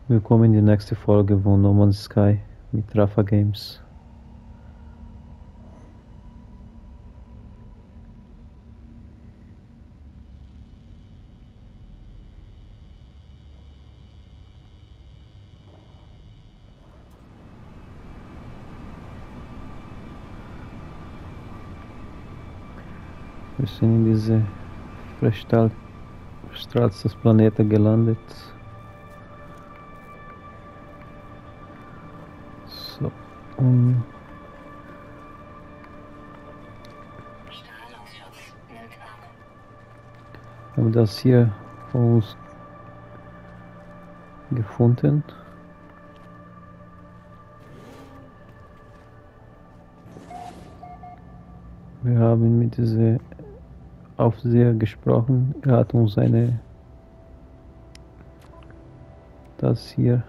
Willkommen in die nächste Folge von No Man's Sky mit Rafa Games. Wir sind in diese verstrahltes Planeten gelandet. So, und Strahlungsschutz nimmt ab. haben das hier von uns gefunden. Wir haben mit diesem Aufseher gesprochen. Er hat uns das hier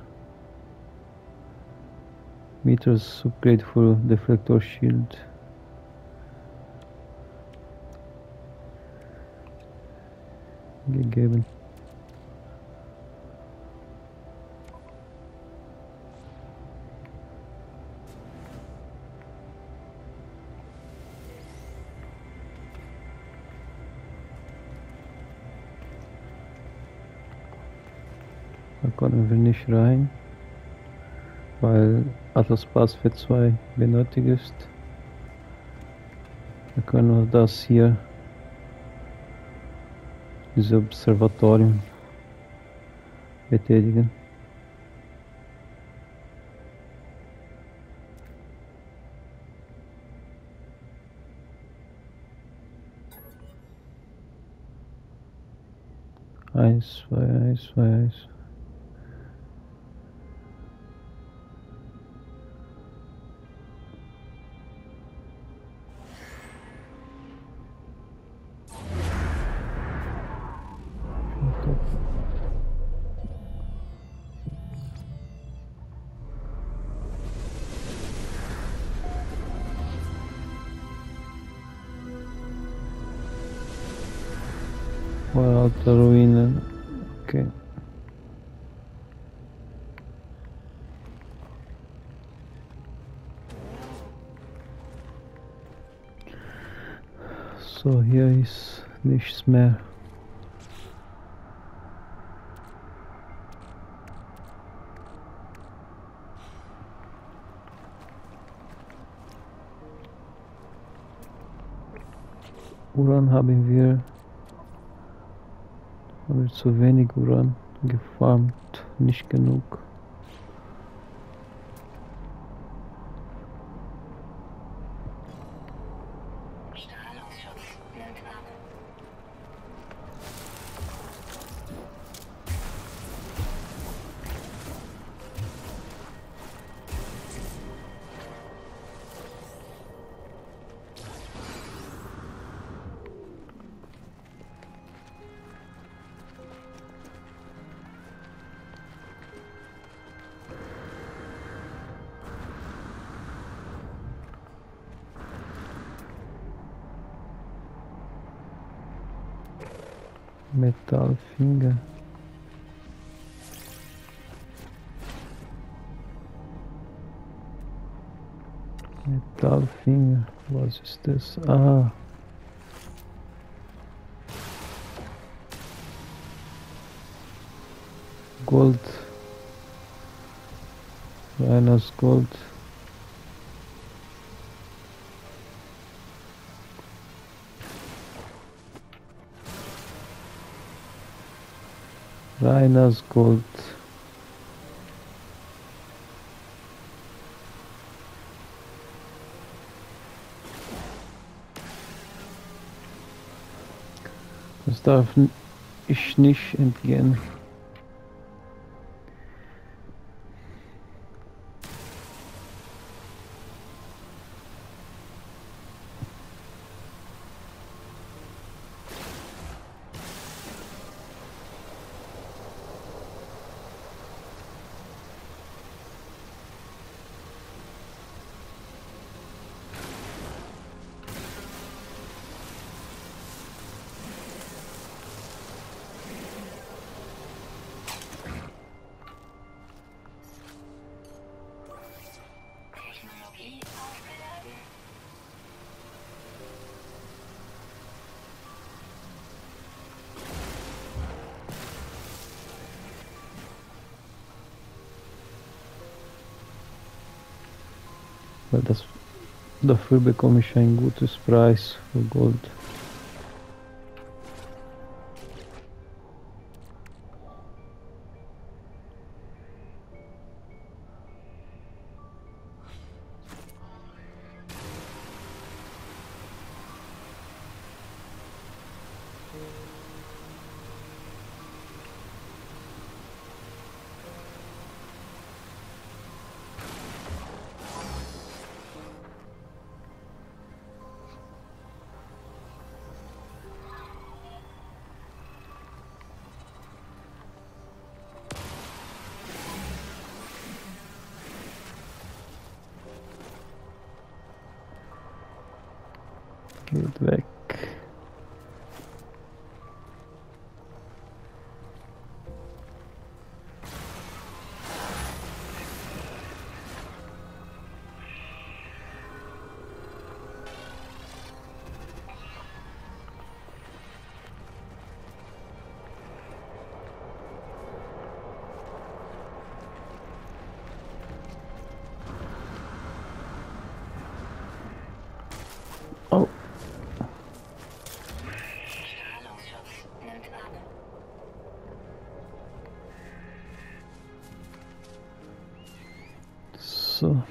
Meters Upgrade für Deflector Shield gegeben. Da können wir nicht rein, weil Atlas Pass für 2 benötigt ist. Wir können nur das hier, dieses Observatorium, betätigen. Eins, zwei, eins. Alte Ruinen. Okay. So, hier ist nichts mehr. Uran haben wir zu wenig Uran gefarmt, nicht genug. Strahlungsschutz nimmt ab. Metallfinger. Metallfinger, was ist das? Ah. Gold. Reines Gold. Reines Gold. Das darf ich nicht entgehen. Weil dafür bekomme ich ein gutes Preis für Gold. Geht weg. Oh, Strahlungsschutz nimmt ab. so.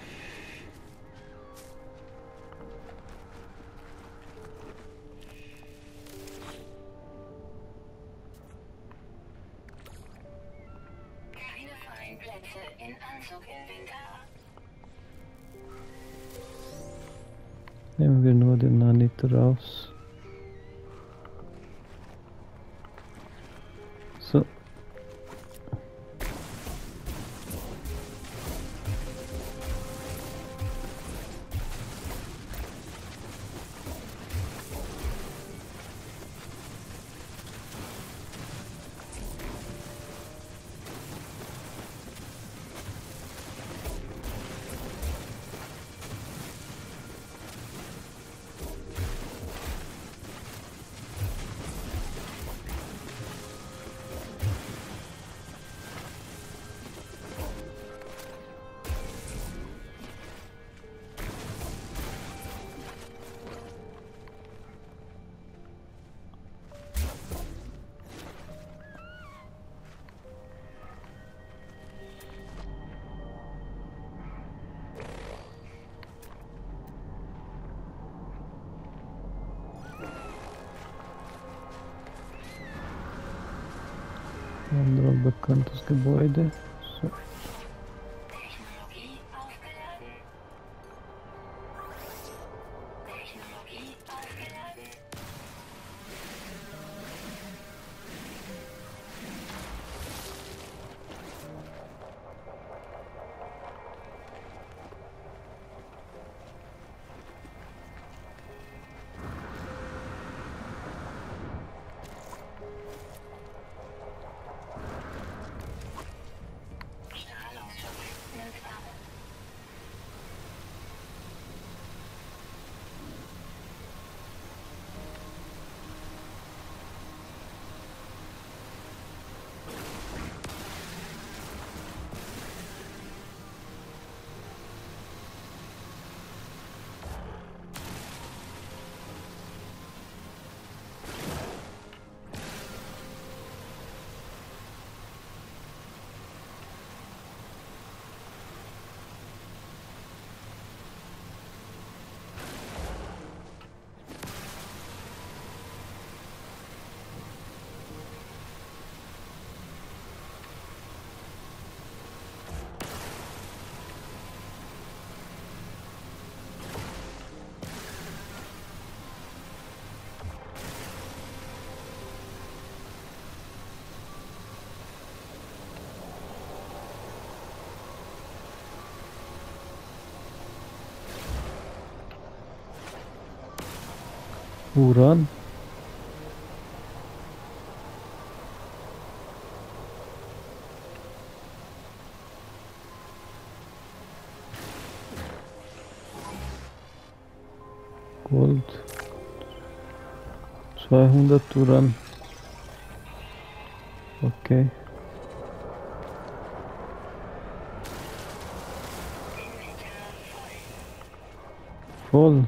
Keine freien Plätze in Anzuginventar. Nehmen wir nur den Nanit raus. So. Anderes bekanntes Gebäude. So. Technologie aufgeladen. Technologie aufgeladen. Strahlungsschutz nimmt ab. Uran. Gold. 200 Uran. Okay. Inventar voll. voll.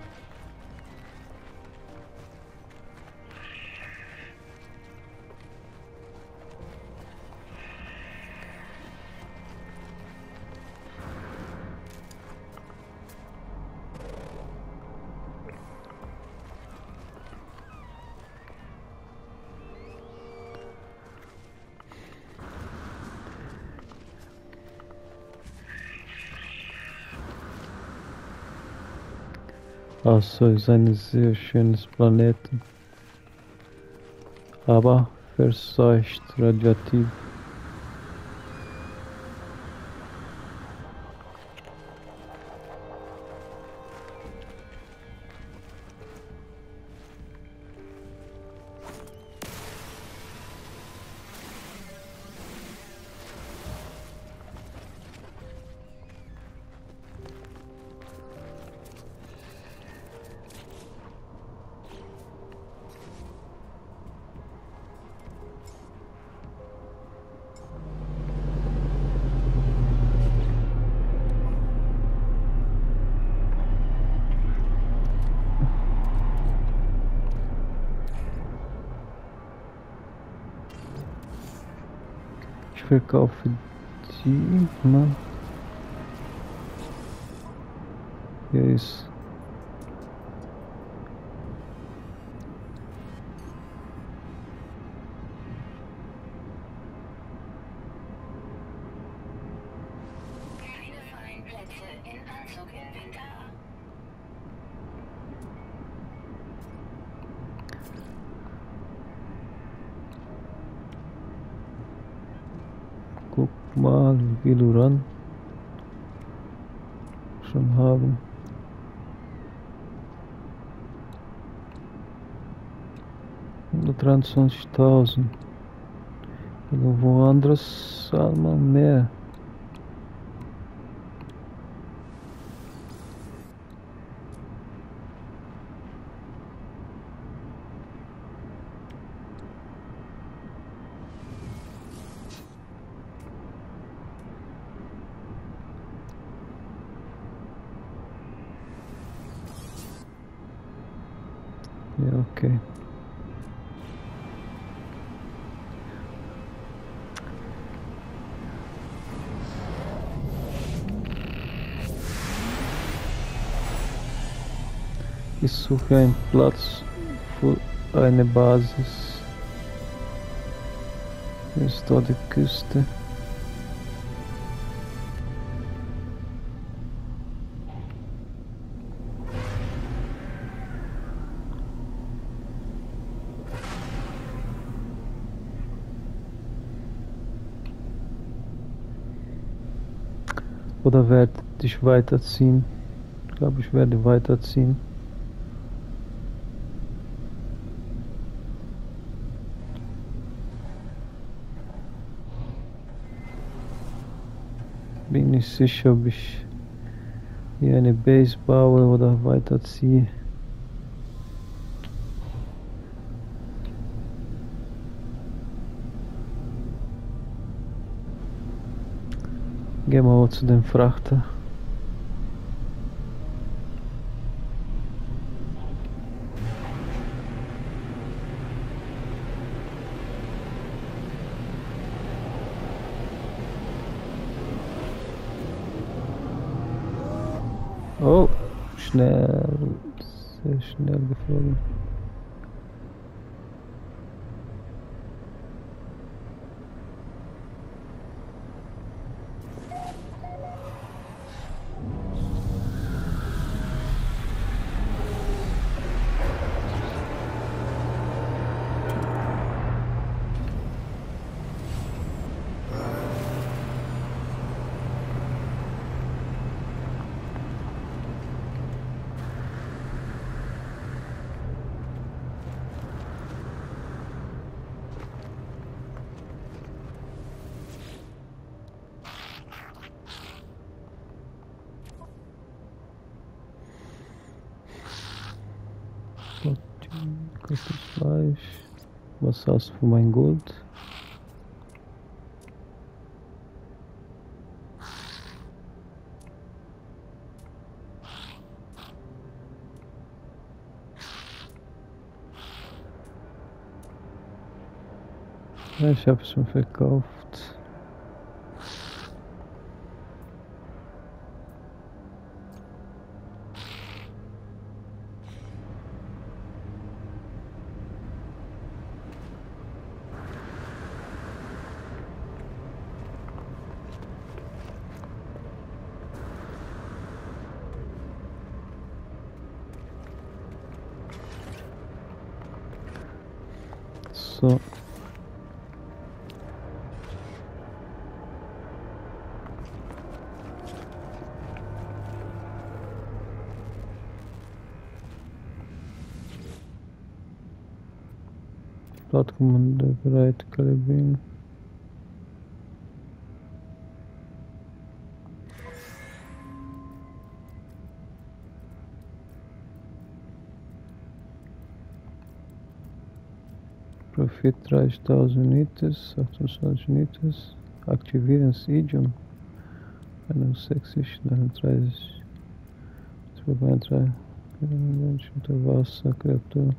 Also ist ein sehr schönes Planeten, aber verseucht, radioaktiv. Ich verkaufe die, Mann. Hier ist Keine freien Plätze in Anzuginventar. guck mal, wie viel Uran schon haben. 123.000. Irgendwo anderes zahlt man mehr. Ja, okay. Ich suche einen Platz für eine Basis. Hier ist da die Küste. Oder werde ich weiterziehen? Ich glaube, ich werde weiterziehen. Bin nicht sicher, ob ich hier eine Base baue oder weiterziehe. Gehen wir mal zu dem Frachter. Oh, schnell, sehr schnell geflogen. Gutes Fleisch. Was hast du für mein Gold? Ja, ich habe es schon verkauft. So. Startkommando bereit, kalibrieren. Profit 30.000 Nites, 28 Nites. Aktivieren Siege. 61, 39. 2,3. Unter Wasser, Kreatur.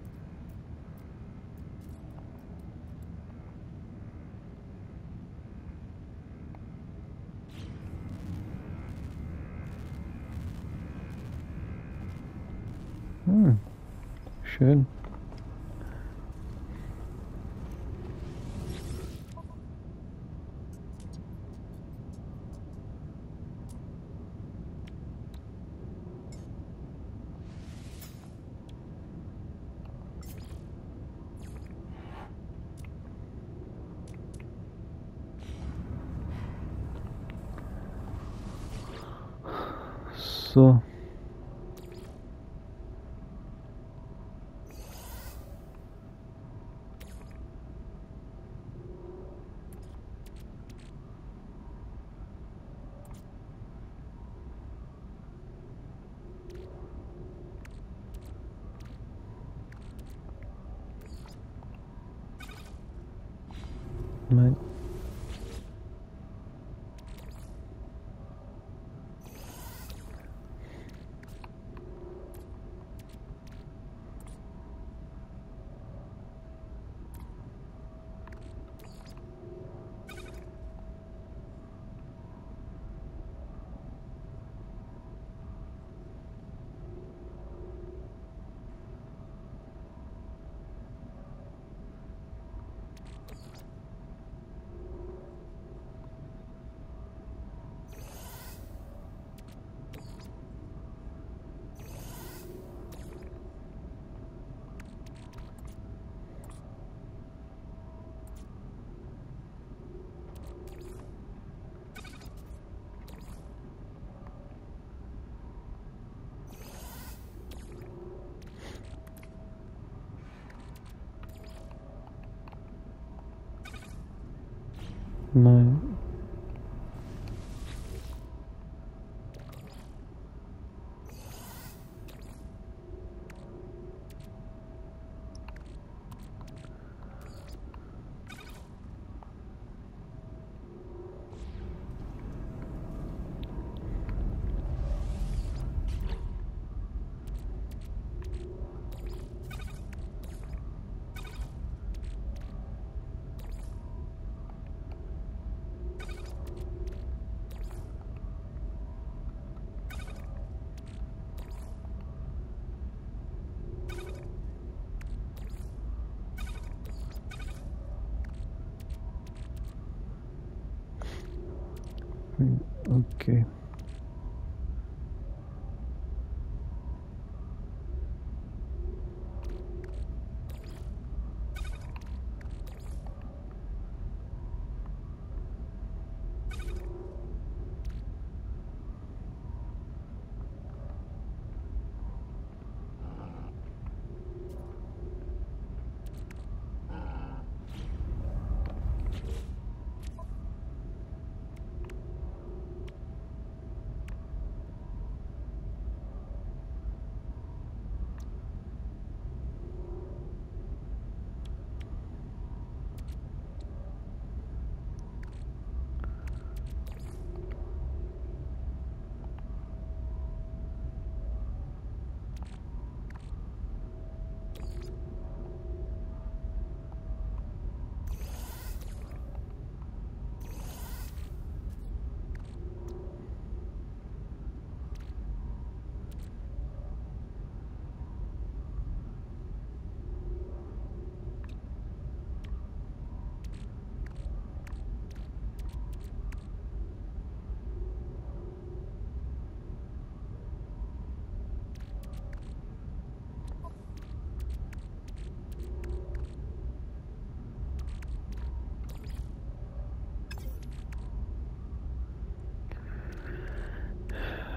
Schön. So. Nein. Nein. Okay.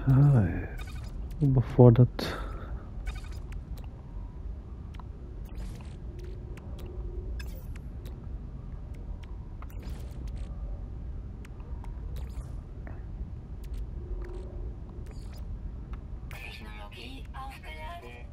Überfordert. Technologie aufgeladen.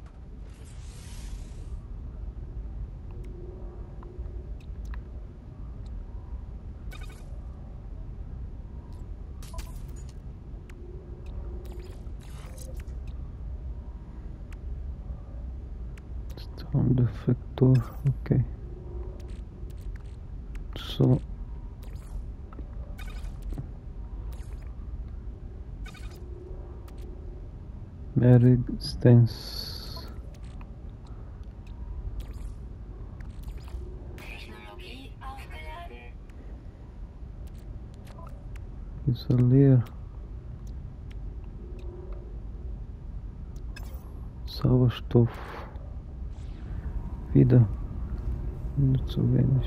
Sound Effektor, okay. So. Mehr Resistenz. Technologie aufgeladen. Isolier. Sauerstoff. Wieder. Nur zu wenig.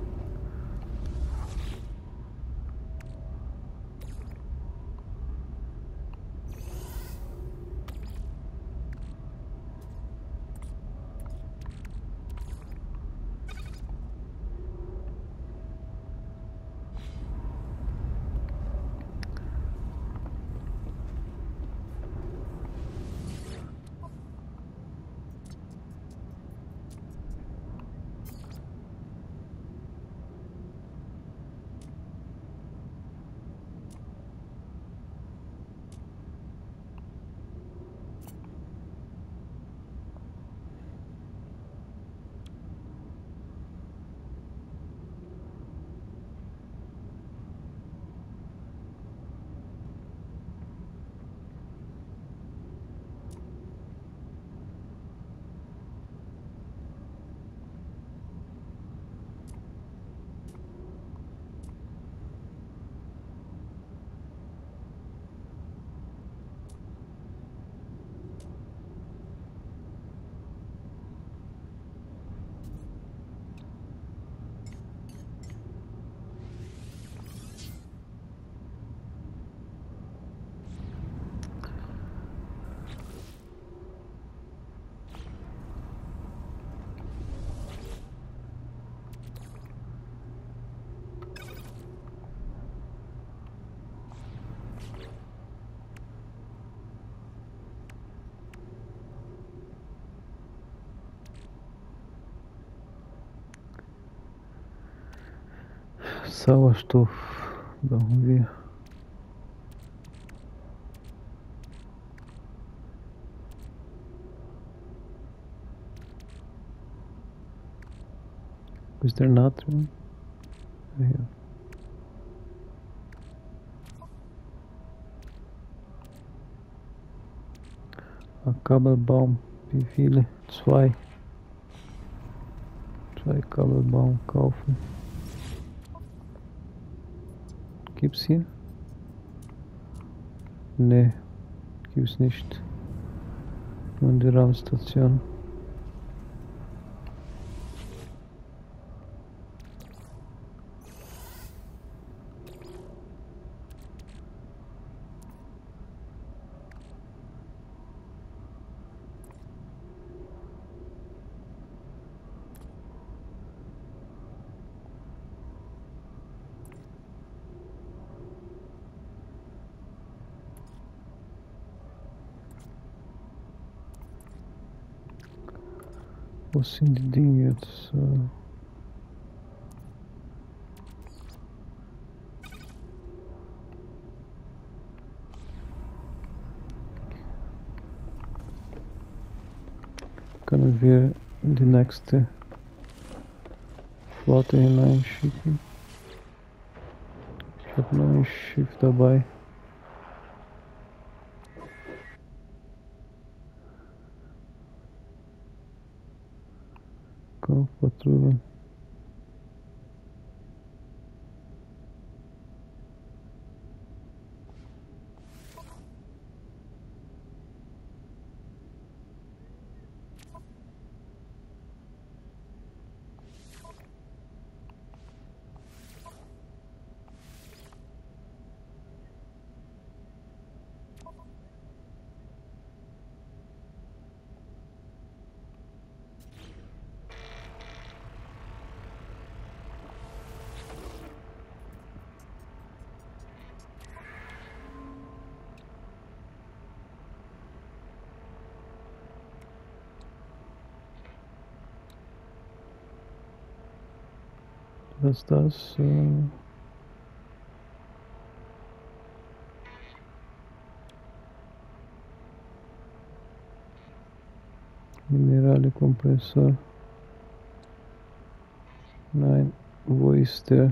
Sauerstoff brauchen wir. Wo ist der Natrium? Ja, hier. Ein Kabelbaum. Wie viele? Zwei. Zwei Kabelbaum kaufen. Gibt's hier? Ne, gibt's nicht. Nur in der Raumstation. Wo sind die Dinge jetzt? Können wir in die nächste Flotte hineinschicken? Ich habe noch ein Schiff dabei. Kampfpatrouille. Was ist das? Minerale-Kompressor. Nein, wo ist der?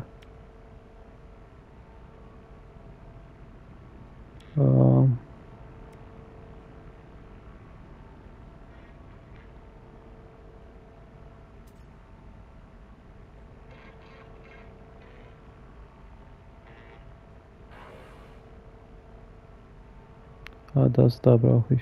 Das da brauche ich.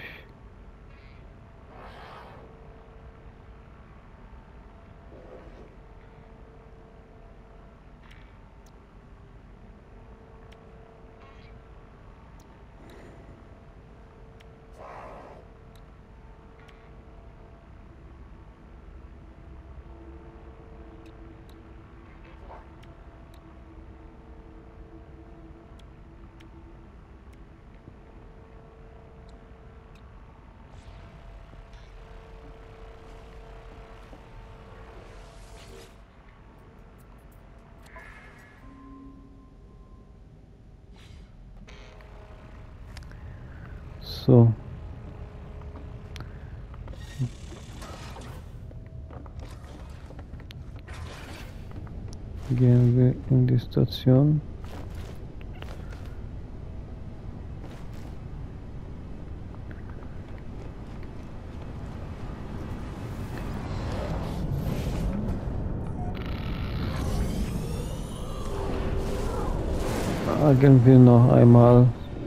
So. Gehen wir in die Station. Gehen wir noch einmal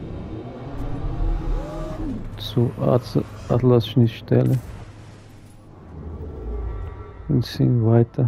zur Atlas-Schnittstelle und ziehen weiter.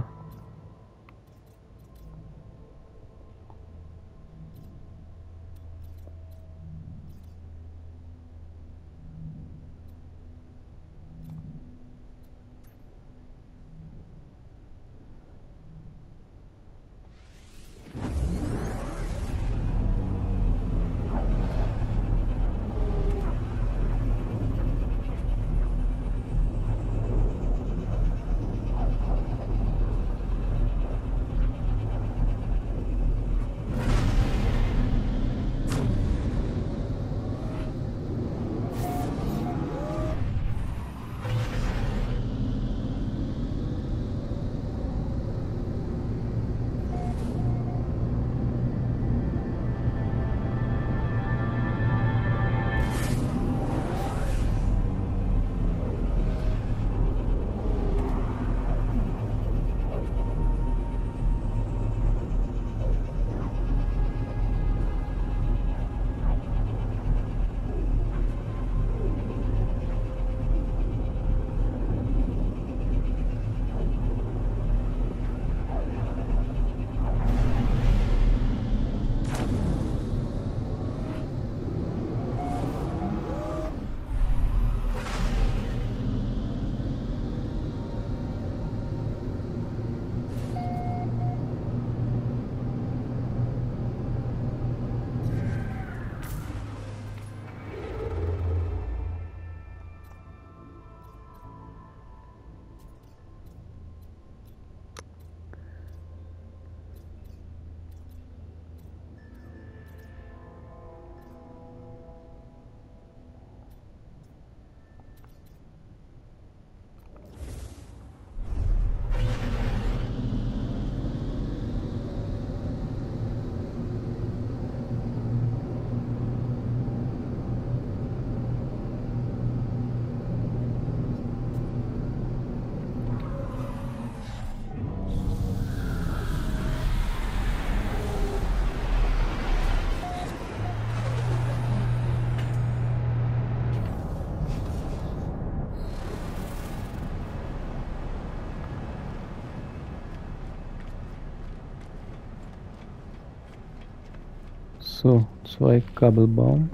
So, 2 Kabelbaum.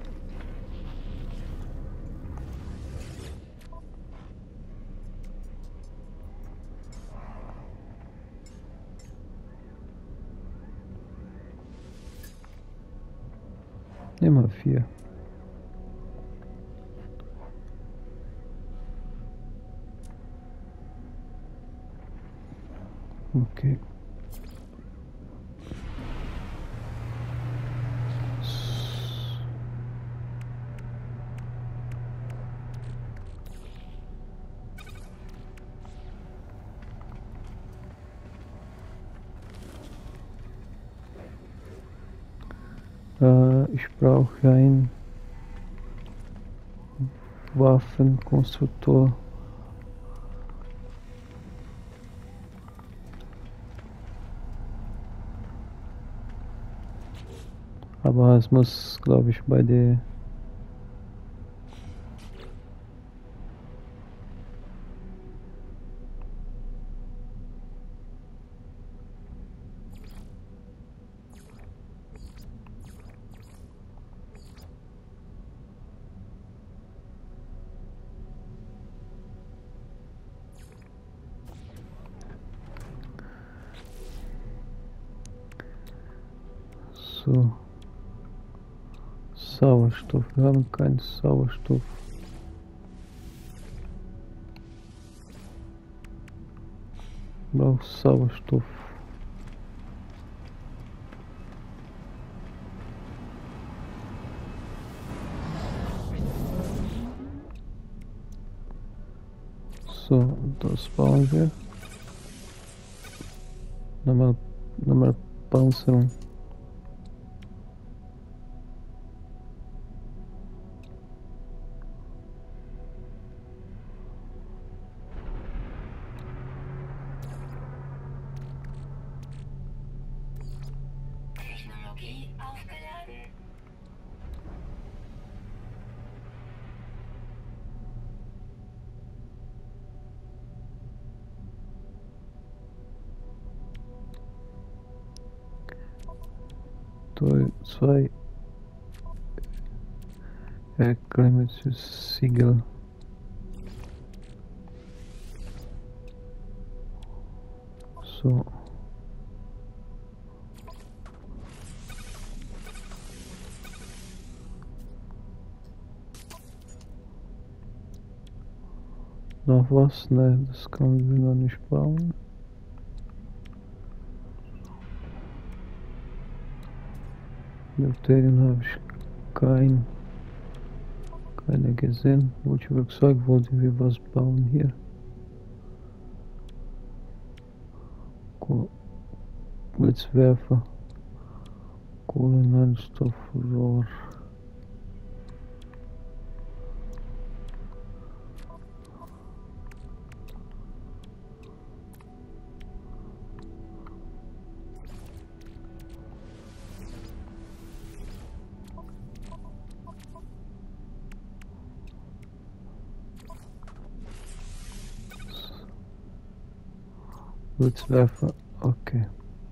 Immer 4. Okay. Ich brauche einen Waffenkonstruktor. Aber es muss, glaube ich, bei der so Sauerstoff. Wir haben keinen Sauerstoff. Ich brauche Sauerstoff. So, das bauen wir. Nochmal Panzerung. Technologie aufgeladen. Zwei Erklärungssiegel. So. Noch was? Ne, das können wir noch nicht bauen. Bakterien habe ich keine gesehen. Multiwerkzeug wollten wir was bauen hier. Blitzwerfer. Kohlenstoffrohr. Blitzwerfer, okay.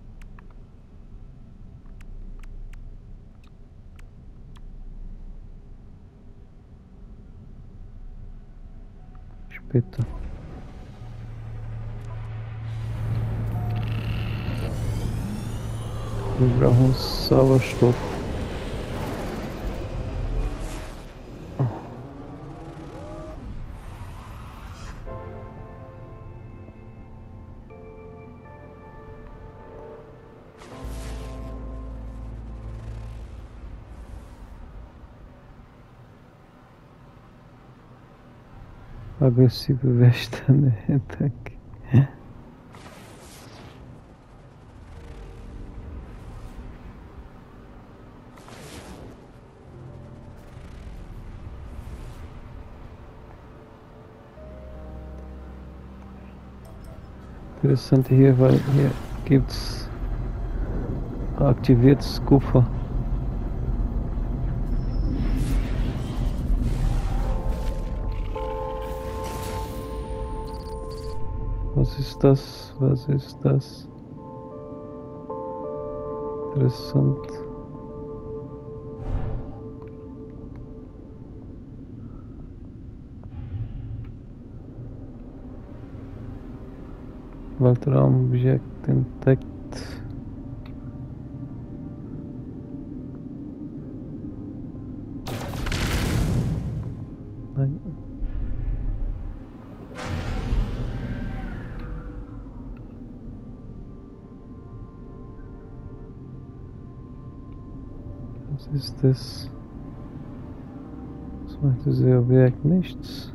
Später. Wir brauchen Sauerstoff. Aggressive Widerstände. Attack. Interessant hier, weil hier gibt's aktiviertes Kupfer. Was ist das? Was ist das? Interessant. Weltraumobjekt entdeckt. Nein. Was ist das? Was macht dieses Objekt? Nichts.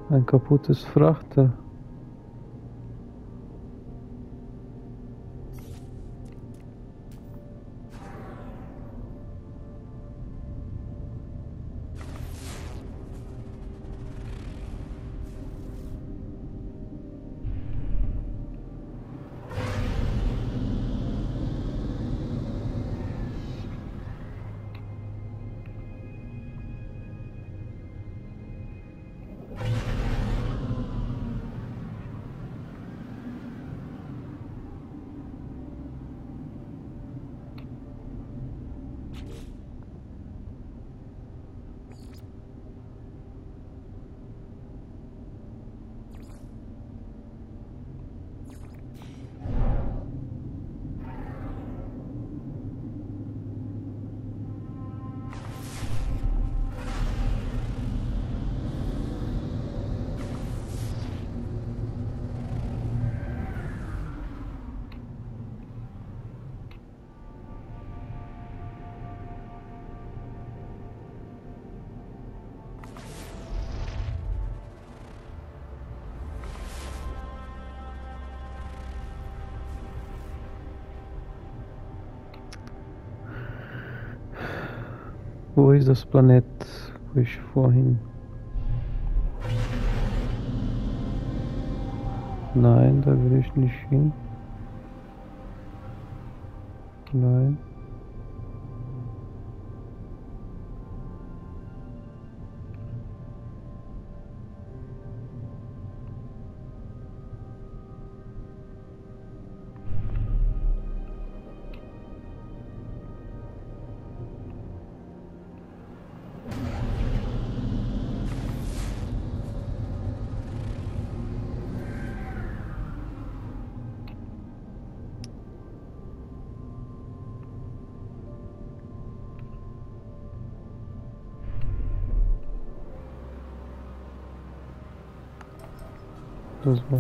Ein kaputtes Frachter. Wo ist das Planet, wo ich vorhin... Nein, da will ich nicht hin. Nein. Das war...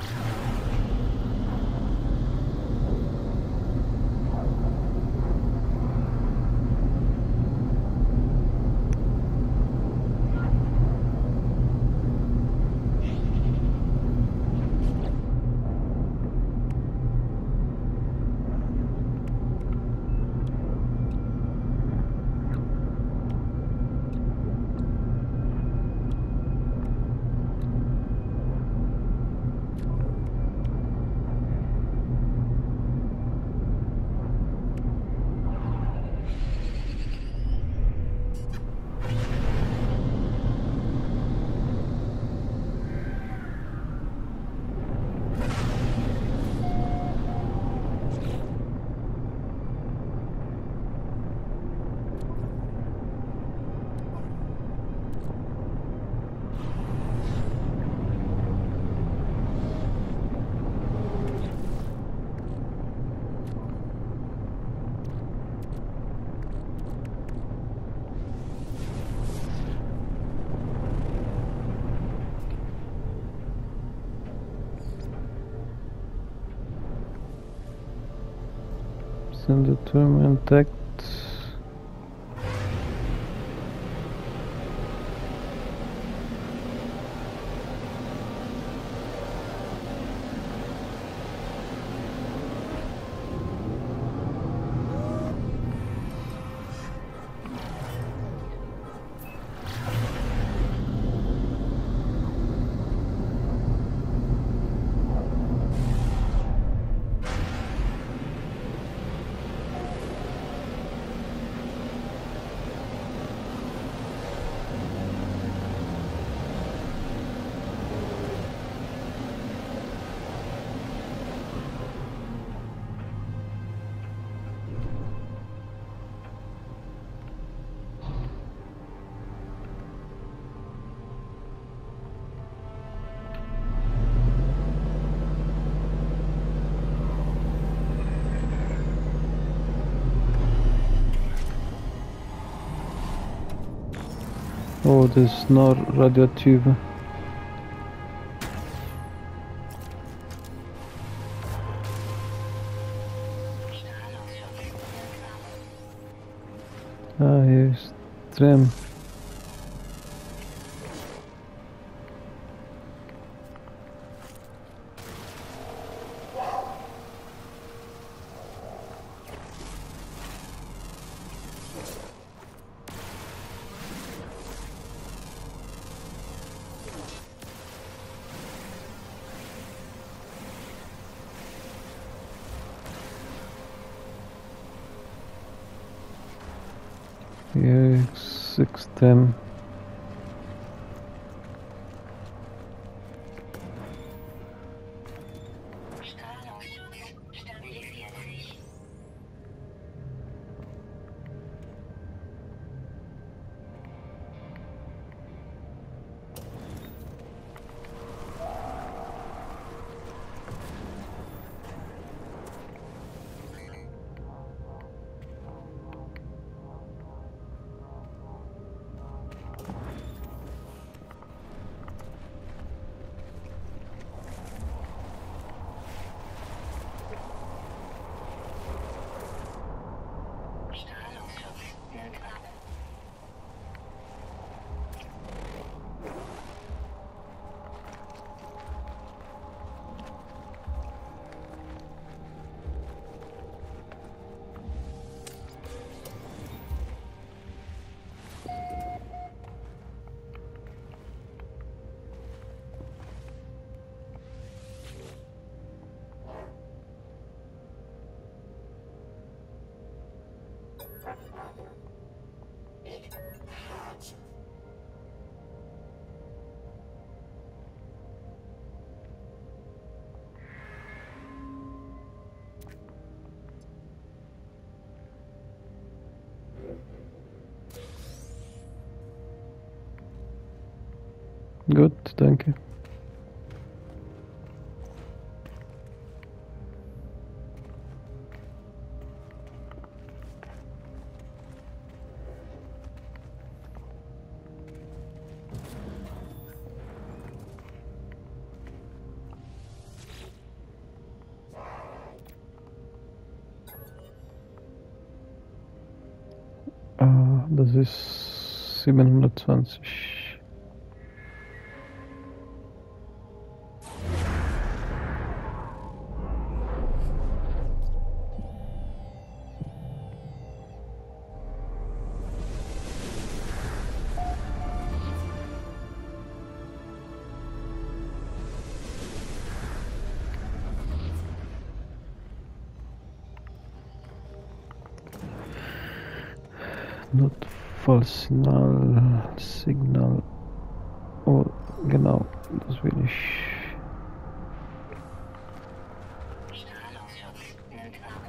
Sind die Türme entdeckt? Oh, das ist nur radioaktive. Ah, hier ist Tram. Hier ist extrem. Strahlungsschutz stabilisiert sich. Strahlungsschutz nimmt ab. Gut, danke. Das ist 720. Notfallsignal. Oh, genau, das will ich. Strahlungsschutz nimmt ab.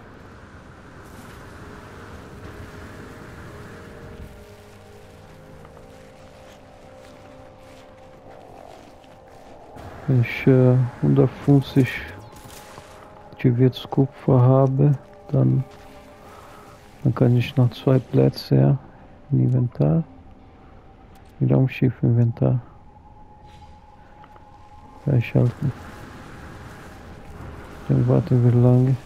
Wenn ich 150 Gewürzkupfer habe, dann kann ich noch 2 Plätze, ja, im Inventar, im Raumschiff-Inventar freischalten. Dann warten wir lange.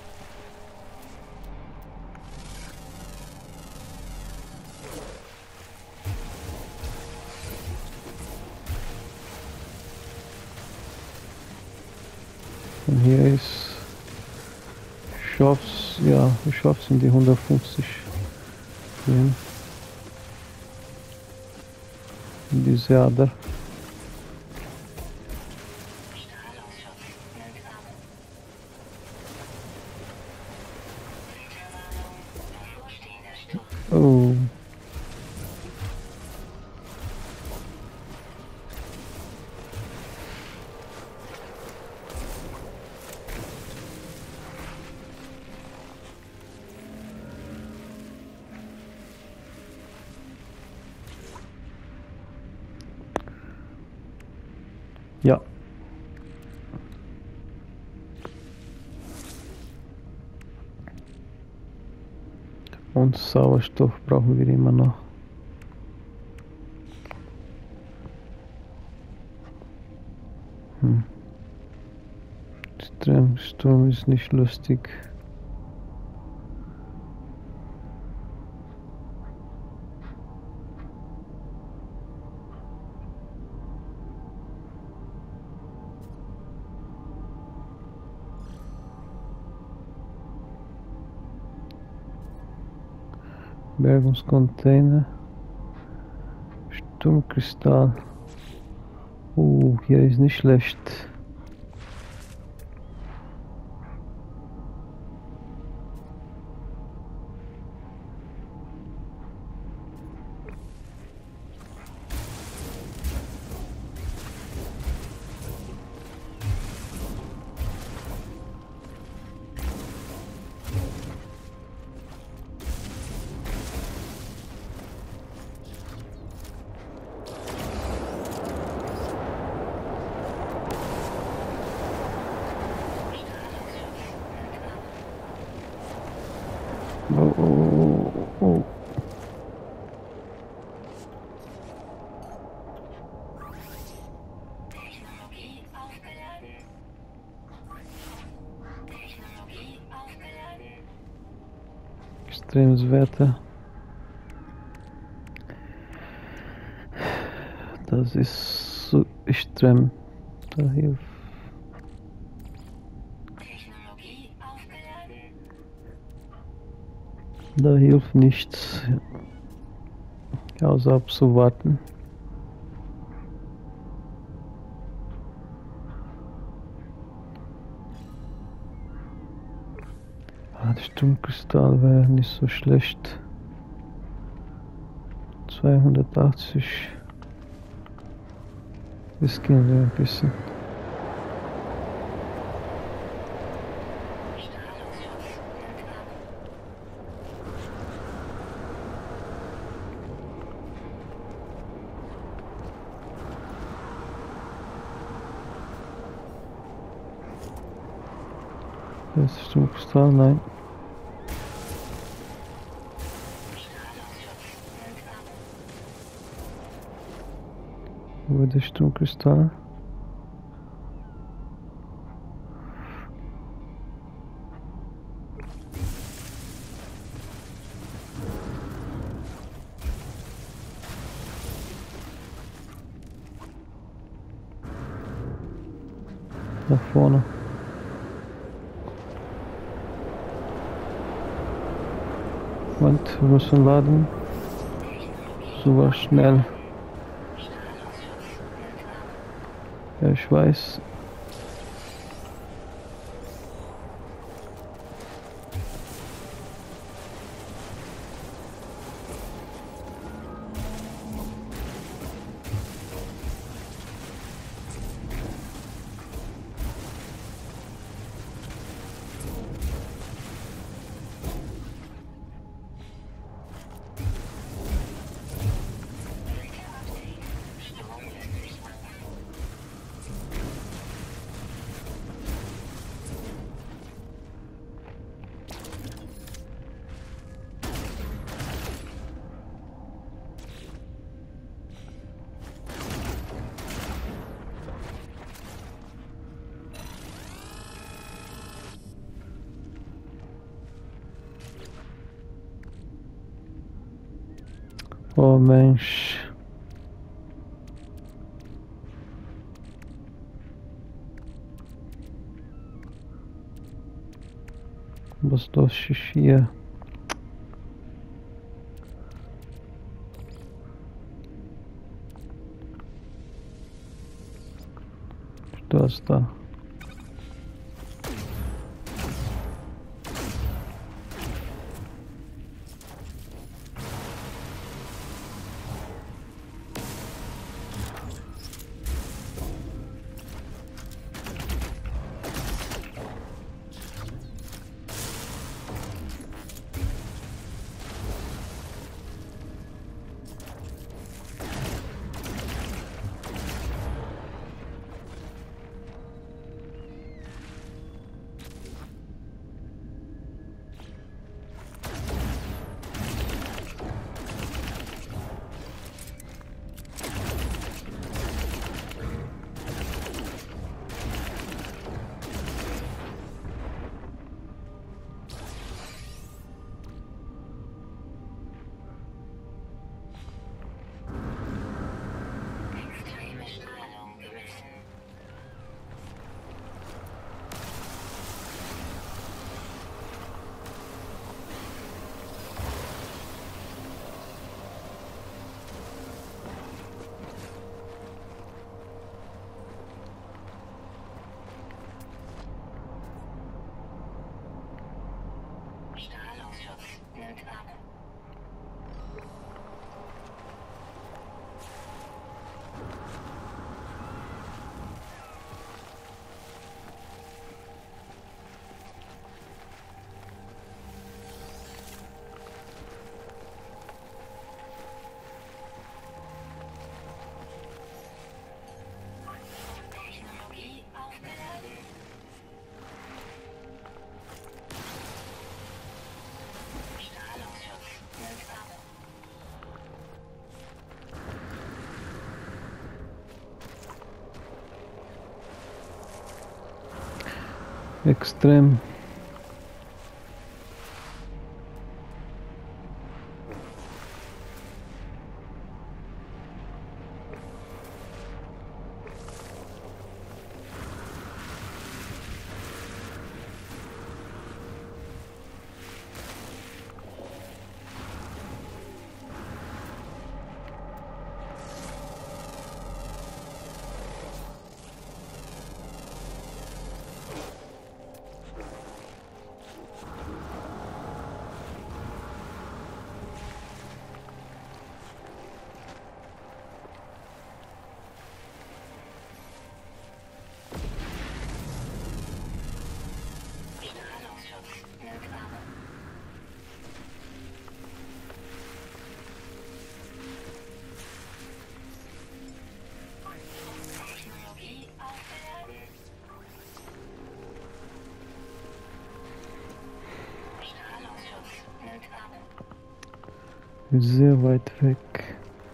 Und hier ist, ich schaff's in die 150 drin. In diese Ader. Strahlungsschutz nimmt ab. Bevorstehender Sturm. Oh. Ja. Und Sauerstoff brauchen wir immer noch. Sturm ist nicht lustig. Bergungscontainer. Sturmkristall. Hier ist nicht schlecht. Extremswerte. Das ist so extrem. Da hilft. Technologie aufgeladen. Da hilft nichts, außer abzuwarten. Der Sturmkristall wäre nicht so schlecht. 280. Riskieren wir ein bisschen. Strahlungsschutz nimmt ab. Das ist Sturmkristall, nein. Strahlungsschutz nimmt ab. Wo ist der Sturmkristall? Nach vorne. Und wir müssen laden. So schnell. Strahlungsschutz nimmt ab. Ja, ich weiß. Strom lässt sich machen. Oh Mensch. Was los ist hier? Das da. Extreme Strahlung gemessen. Strahlungsschutz nimmt ab. Technologie aufgeladen. Strahlungsschutz nimmt ab. Extrem. Sehr weit weg.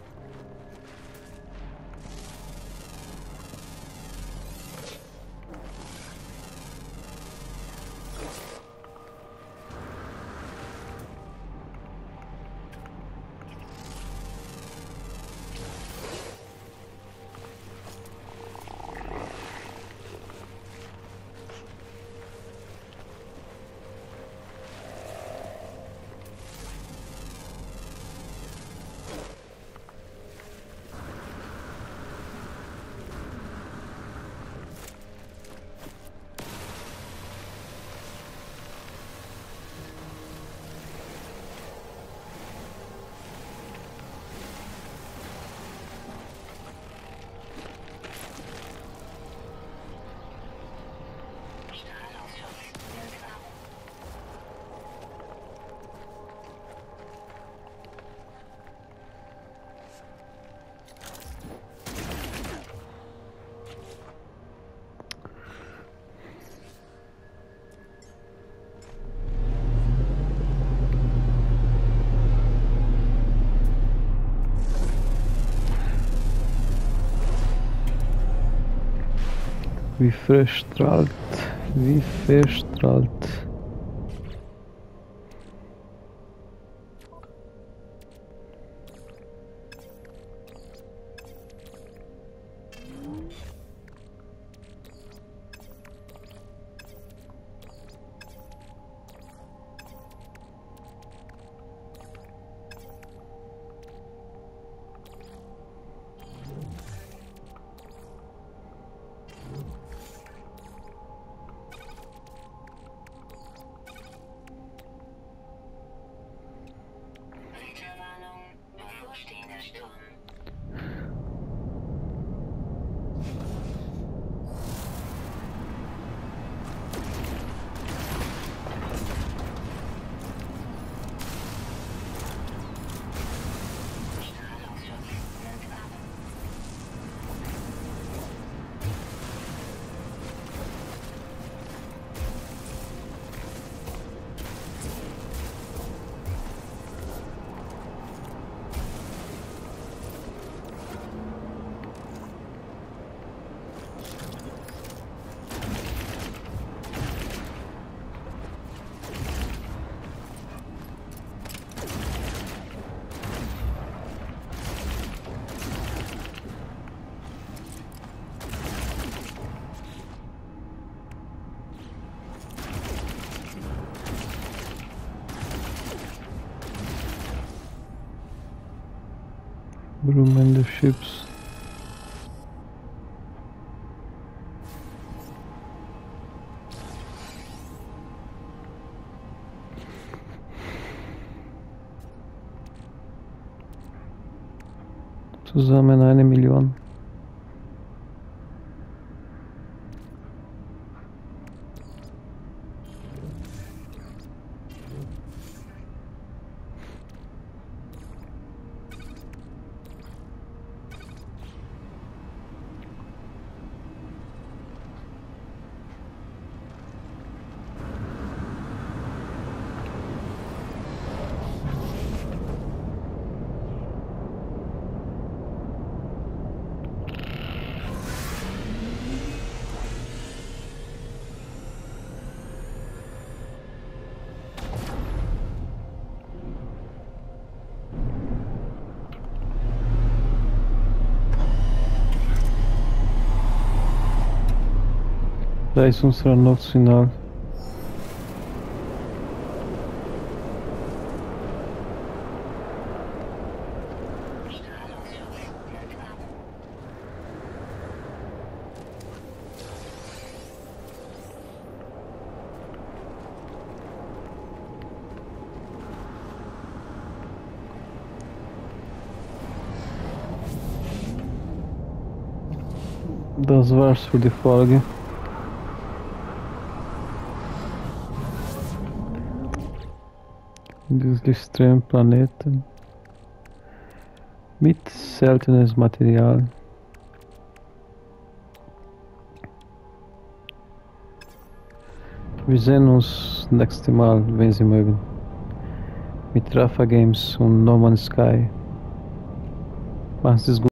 Strahlungsschutz nimmt ab. Wie verstrahlt, wie verstrahlt. Wetterwarnung, bevorstehender Sturm. Strahlungsschutz nimmt ab. Brummen des Schiffs. Zusammen 1 Million. Da ist unser Notsignal. Strahlungsschutz nimmt ab. Das war's für die Folge. Dieses extremen Planeten mit seltenes Material. Wir sehen uns nächstes Mal, wenn Sie mögen. mit Rafa Games und No Man's Sky. Machen Sie es gut.